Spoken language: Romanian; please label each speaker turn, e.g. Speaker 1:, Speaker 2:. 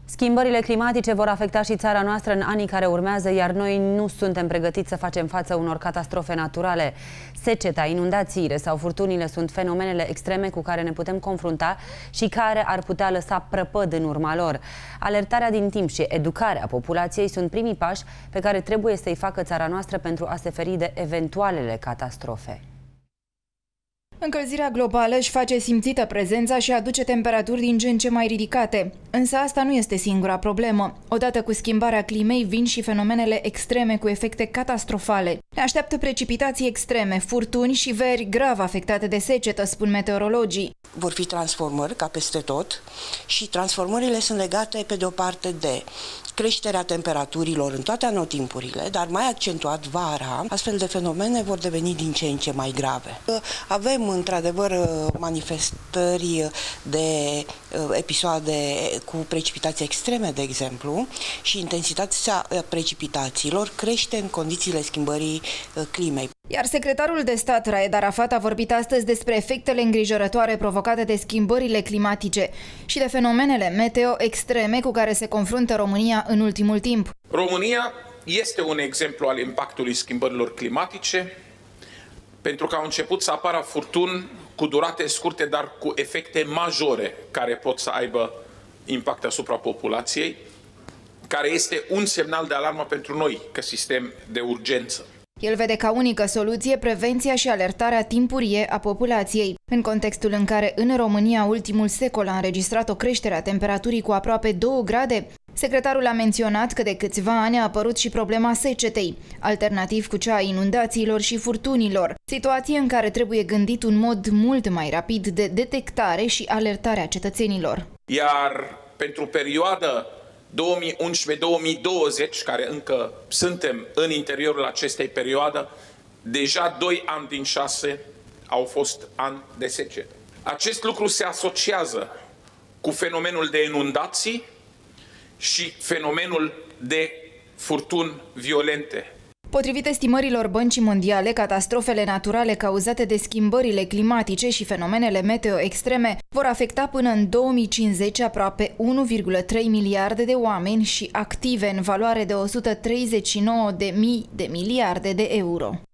Speaker 1: Schimbările climatice vor afecta și țara noastră în anii care urmează, iar noi nu suntem pregătiți să facem față unor catastrofe naturale. Seceta, inundațiile sau furtunile sunt fenomenele extreme cu care ne putem confrunta și care ar putea lăsa prăpăd în urma lor. Alertarea din timp și educarea populației sunt primii pași pe care trebuie să-i facă țara noastră pentru a se feri de eventualele catastrofe.
Speaker 2: Încălzirea globală își face simțită prezența și aduce temperaturi din ce în ce mai ridicate. Însă asta nu este singura problemă. Odată cu schimbarea climei vin și fenomenele extreme cu efecte catastrofale. Ne așteaptă precipitații extreme, furtuni și veri grav afectate de secetă, spun meteorologii.
Speaker 3: Vor fi transformări ca peste tot și transformările sunt legate pe de o parte de creșterea temperaturilor în toate anotimpurile, dar mai accentuat vara, astfel de fenomene vor deveni din ce în ce mai grave. Avem într-adevăr manifestări de episoade cu precipitații extreme, de exemplu, și intensitatea precipitațiilor crește în condițiile schimbării climei.
Speaker 2: Iar secretarul de stat Raed Arafat a vorbit astăzi despre efectele îngrijorătoare provocate de schimbările climatice și de fenomenele meteo extreme cu care se confruntă România în ultimul timp.
Speaker 4: România este un exemplu al impactului schimbărilor climatice, pentru că au început să apară furtuni cu durate scurte, dar cu efecte majore care pot să aibă impact asupra populației, care este un semnal de alarmă pentru noi, ca sistem de urgență.
Speaker 2: El vede ca unică soluție prevenția și alertarea timpurie a populației. În contextul în care în România ultimul secol a înregistrat o creștere a temperaturii cu aproape 2 grade, secretarul a menționat că de câțiva ani a apărut și problema secetei, alternativ cu cea a inundațiilor și furtunilor, situație în care trebuie gândit un mod mult mai rapid de detectare și alertare a cetățenilor.
Speaker 4: Iar pentru perioada 2011-2020, care încă suntem în interiorul acestei perioade, deja 2 ani din 6 au fost ani de secetă. Acest lucru se asociază cu fenomenul de inundații și fenomenul de furtuni violente.
Speaker 2: Potrivit estimărilor Băncii Mondiale, catastrofele naturale cauzate de schimbările climatice și fenomenele meteo extreme vor afecta până în 2050 aproape 1,3 miliarde de oameni și active în valoare de 139.000 de miliarde de euro.